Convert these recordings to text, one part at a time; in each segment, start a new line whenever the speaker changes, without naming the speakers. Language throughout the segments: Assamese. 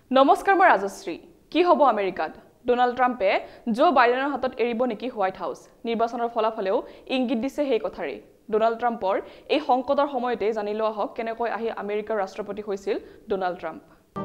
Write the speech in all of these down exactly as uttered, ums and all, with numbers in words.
নমস্কাৰ মই ৰাজশ্ৰী কি হ'ব আমেৰিকাত ডোনাল্ড ট্ৰাম্পে জো বাইডেনৰ হাতত এৰিব নেকি হোৱাইট হাউস নিৰ্বাচনৰ ফলাফলেও ইংগিত দিছে সেই কথাৰে ডোনাল্ড ট্ৰাম্পৰ এই সংকটৰ সময়তে জানি লোৱা হওক কেনেকৈ আহি আমেৰিকাৰ ৰাষ্ট্ৰপতি হৈছিল ডোনাল্ড ট্ৰাম্প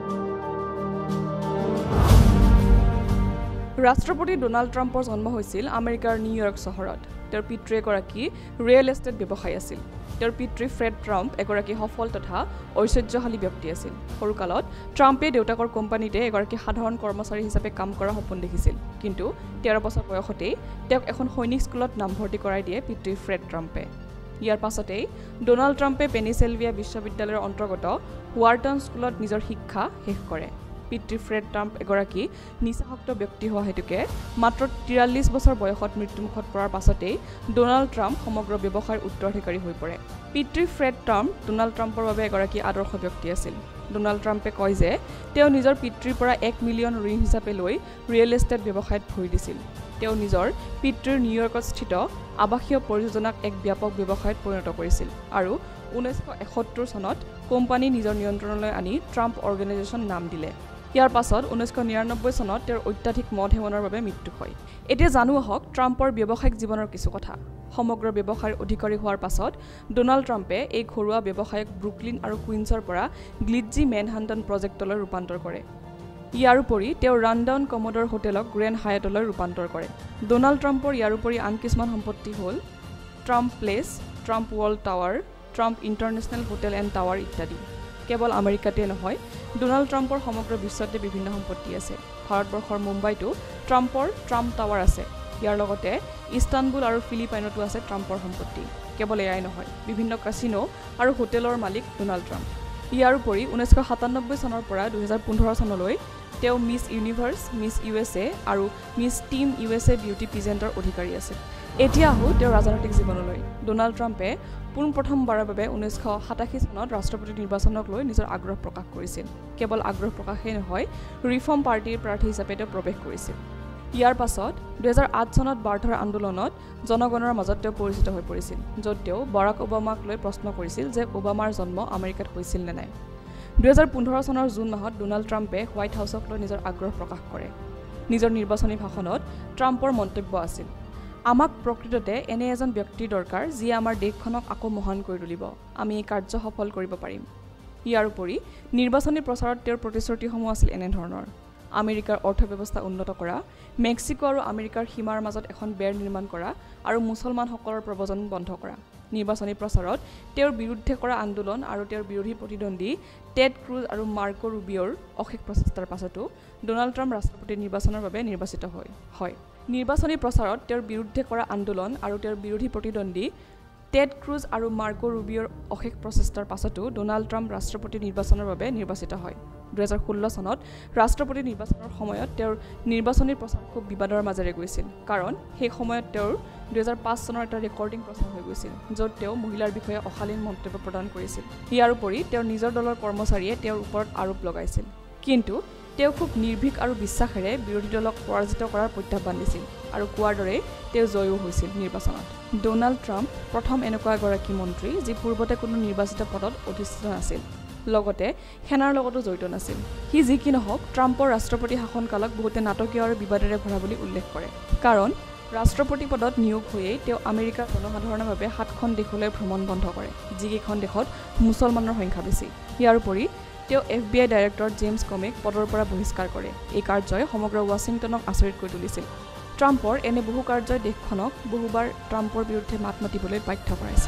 ৰাষ্ট্ৰপতি ডোনাল্ড ট্ৰাম্পৰ জন্ম হৈছিল আমেৰিকাৰ নিউয়ৰ্ক চহৰত তেওঁৰ পিতৃ এগৰাকী ৰিয়েল এষ্টেট ব্যৱসায়ী আছিল তেওঁৰ পিতৃ ফ্ৰেড ট্ৰাম্প এগৰাকী সফল তথা ঐশ্বৰ্যশালী ব্যক্তি আছিল সৰুকালত ট্ৰাম্পে দেউতাকৰ কোম্পানীতে এগৰাকী সাধাৰণ কৰ্মচাৰী হিচাপে কাম কৰাৰ সপোন দেখিছিল কিন্তু তেৰ বছৰ বয়সতেই তেওঁক এখন সৈনিক স্কুলত নামভৰ্তি কৰাই দিয়ে পিতৃ ফ্ৰেড ট্ৰাম্পে ইয়াৰ পাছতেই ডোনাল্ড ট্ৰাম্পে পেনিসেলভিয়া বিশ্ববিদ্যালয়ৰ অন্তৰ্গত ৱাৰ্টন স্কুলত নিজৰ শিক্ষা শেষ কৰে পিতৃ ফ্ৰেড ট্ৰাম্প এগৰাকী নিচাসক্ত ব্যক্তি হোৱা হেতুকে মাত্ৰ তিৰাল্লিছ বছৰ বয়সত মৃত্যুমুখত পৰাৰ পাছতেই ডোনাল্ড ট্ৰাম্প সমগ্ৰ ব্যৱসায়ৰ উত্তৰাধিকাৰী হৈ পৰে পিতৃ ফ্ৰেড ট্ৰাম্প ডোনাল্ড ট্ৰাম্পৰ বাবে এগৰাকী আদৰ্শ ব্যক্তি আছিল ডোনাল্ড ট্ৰাম্পে কয় যে তেওঁ নিজৰ পিতৃৰ পৰা এক মিলিয়ন ঋণ হিচাপে লৈ ৰিয়েল এষ্টেট ব্যৱসায়ত ভৰি দিছিল তেওঁ নিজৰ পিতৃৰ নিউয়ৰ্কত স্থিত আৱাসীয় পৰিযোজনাক এক ব্যাপক ব্যৱসায়ত পৰিণত কৰিছিল আৰু ঊনৈছশ এসত্তৰ চনত কোম্পানী নিজৰ নিয়ন্ত্ৰণলৈ আনি ট্ৰাম্প অৰ্গেনাইজেশ্যন নাম দিলে ইয়াৰ পাছত ঊনৈছশ নিৰানব্বৈ চনত তেওঁৰ অত্যাধিক মদ সেৱনৰ বাবে মৃত্যু হয় এতিয়া জানো আহক ট্ৰাম্পৰ ব্যৱসায়িক জীৱনৰ কিছু কথা সমগ্ৰ ব্যৱসায়ৰ অধিকাৰী হোৱাৰ পাছত ডোনাল্ড ট্ৰাম্পে এই ঘৰুৱা ব্যৱসায়ক ব্ৰুকলিন আৰু কুইন্সৰ পৰা গ্লিটজি মেনহাটন প্ৰজেক্টলৈ ৰূপান্তৰ কৰে ইয়াৰ উপৰি তেওঁ ৰানডাউন কমোডৰ হোটেলক গ্ৰেণ্ড হায়াটলৈ ৰূপান্তৰ কৰে ডোনাল্ড ট্ৰাম্পৰ ইয়াৰ উপৰি আন কিছুমান সম্পত্তি হ'ল Trump place Trump world tower Trump international hotel and tower ইত্যাদি কেৱল আমেৰিকাতে নহয় ডোনাল্ড ট্ৰাম্পৰ সমগ্ৰ বিশ্বতে বিভিন্ন সম্পত্তি আছে ভাৰতবৰ্ষৰ মুম্বাইতো ট্ৰাম্পৰ ট্ৰাম্প টাৱাৰ আছে ইয়াৰ লগতে ইস্তানবুল আৰু ফিলিপাইনতো আছে ট্ৰাম্পৰ সম্পত্তি কেৱল এয়াই নহয় বিভিন্ন কাছিনো আৰু হোটেলৰ মালিক ডোনাল্ড ট্ৰাম্প ইয়াৰ উপৰি ঊনৈছশ সাতানব্বৈ চনৰ পৰা দুহেজাৰ পোন্ধৰ চনলৈ তেওঁ Miss Universe Miss U S A আৰু Miss Teen U S A beauty পিজেণ্টৰ অধিকাৰী আছিল এতিয়া আহোঁ তেওঁৰ ৰাজনৈতিক জীৱনলৈ ডোনাল্ড ট্ৰাম্পে পোনপ্ৰথমবাৰৰ বাবে ঊনৈছশ সাতাশী চনত ৰাষ্ট্ৰপতি নিৰ্বাচনক লৈ নিজৰ আগ্ৰহ প্ৰকাশ কৰিছিল কেৱল আগ্ৰহ প্ৰকাশেই নহয় ৰিফৰ্ম পাৰ্টিৰ প্ৰাৰ্থী হিচাপে তেওঁ প্ৰৱেশ কৰিছিল ইয়াৰ পাছত দুহেজাৰ আঠ চনত বাৰ্থৰ আন্দোলনত জনগণৰ মাজত তেওঁ পৰিচিত হৈ পৰিছিল য'ত তেওঁ বাৰাক ওবামাক লৈ প্ৰশ্ন কৰিছিল যে ওবামাৰ জন্ম আমেৰিকাত হৈছিল নে নাই দুহেজাৰ পোন্ধৰ চনৰ জুন মাহত ডোনাল্ড ট্ৰাম্পে হোৱাইট হাউচক লৈ নিজৰ আগ্ৰহ প্ৰকাশ কৰে নিজৰ নিৰ্বাচনী ভাষণত ট্ৰাম্পৰ মন্তব্য আছিল আমাক প্ৰকৃততে এনে এজন ব্যক্তিৰ দৰকাৰ যিয়ে আমাৰ দেশখনক আকৌ মহান কৰি তুলিব আমি এই কাৰ্য সফল কৰিব পাৰিম ইয়াৰ উপৰি নিৰ্বাচনী প্ৰচাৰত তেওঁৰ প্ৰতিশ্ৰুতিসমূহ আছিল এনেধৰণৰ আমেৰিকাৰ অৰ্থব্যৱস্থা উন্নত কৰা মেক্সিকো আৰু আমেৰিকাৰ সীমাৰ মাজত এখন বেৰ নিৰ্মাণ কৰা আৰু মুছলমানসকলৰ প্ৰব্ৰজন বন্ধ কৰা নিৰ্বাচনী প্ৰচাৰত তেওঁৰ বিৰুদ্ধে কৰা আন্দোলন আৰু তেওঁৰ বিৰোধী প্ৰতিদ্বন্দ্বী টেড ক্ৰুজ আৰু মাৰ্কো ৰুবিঅ'ৰ অশেষ প্ৰচেষ্টাৰ পাছতো ডোনাল্ড ট্ৰাম্প ৰাষ্ট্ৰপতি নিৰ্বাচনৰ বাবে নিৰ্বাচিত হয় হয় নিৰ্বাচনী প্ৰচাৰত তেওঁৰ বিৰুদ্ধে কৰা আন্দোলন আৰু তেওঁৰ বিৰোধী প্ৰতিদ্বন্দ্বী টেড ক্ৰুজ আৰু মাৰ্কো ৰুবিঅ'ৰ অশেষ প্ৰচেষ্টাৰ পাছতো ডোনাল্ড ট্ৰাম্প ৰাষ্ট্ৰপতি নিৰ্বাচনৰ বাবে নিৰ্বাচিত হয় দুহেজাৰ ষোল্ল চনত ৰাষ্ট্ৰপতি নিৰ্বাচনৰ সময়ত তেওঁৰ নিৰ্বাচনী প্ৰচাৰ খুব বিবাদৰ মাজেৰে গৈছিল কাৰণ সেই সময়ত তেওঁৰ দুহেজাৰ পাঁচ চনৰ এটা ৰেকৰ্ডিং প্ৰচাৰ হৈ গৈছিল য'ত তেওঁ মহিলাৰ বিষয়ে অশালীন মন্তব্য প্ৰদান কৰিছিল ইয়াৰ উপৰি তেওঁৰ নিজৰ দলৰ কৰ্মচাৰীয়ে তেওঁৰ ওপৰত আৰোপ লগাইছিল কিন্তু তেওঁ খুব নিৰ্ভীক আৰু বিশ্বাসেৰে বিৰোধী দলক পৰাজিত কৰাৰ প্ৰত্যাহ্বান দিছিল আৰু কোৱাৰ দৰে তেওঁ জয়ো হৈছিল নিৰ্বাচনত ডোনাল্ড ট্ৰাম্প প্ৰথম এনেকুৱা এগৰাকী মন্ত্ৰী যি পূৰ্বতে কোনো নিৰ্বাচিত পদত অধিষ্ঠিত নাছিল লগতে সেনাৰ লগতো জড়িত নাছিল সি যি কি নহওক ট্ৰাম্পৰ ৰাষ্ট্ৰপতি শাসনকালক বহুতে নাটকীয় আৰু বিবাদেৰে ভৰা বুলি উল্লেখ কৰে কাৰণ ৰাষ্ট্ৰপতি পদত নিয়োগ হৈয়েই তেওঁ আমেৰিকাৰ জনসাধাৰণৰ বাবে সাতখন দেশলৈ ভ্ৰমণ বন্ধ কৰে যিকেইখন দেশত মুছলমানৰ সংখ্যা বেছি ইয়াৰ উপৰি তেওঁ F B I director James কমেক পদৰ পৰা বহিষ্কাৰ কৰে এই কাৰ্যই সমগ্ৰ ৱাশ্বিংটনক আচৰিত কৰি তুলিছিল ট্ৰাম্পৰ এনে বহু কাৰ্যই দেশখনক বহুবাৰ ট্ৰাম্পৰ বিৰুদ্ধে মাত মাতিবলৈ বাধ্য কৰাইছে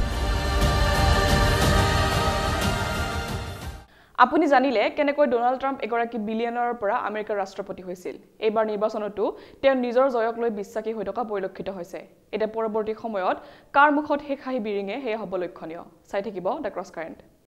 আপুনি জানিলে কেনেকৈ ডোনাল্ড ট্ৰাম্প এগৰাকী বিলিয়নাৰৰ পৰা আমেৰিকাৰ ৰাষ্ট্ৰপতি হৈছিল এইবাৰ নিৰ্বাচনতো তেওঁ নিজৰ জয়ক লৈ বিশ্বাসী হৈ থকা পৰিলক্ষিত হৈছে এতিয়া পৰৱৰ্তী সময়ত কাৰ মুখত শেষ হাঁহি বিৰিঙে সেয়া হ'ব লক্ষণীয় চাই থাকিব দ্য ক্ৰছ কাৰেণ্ট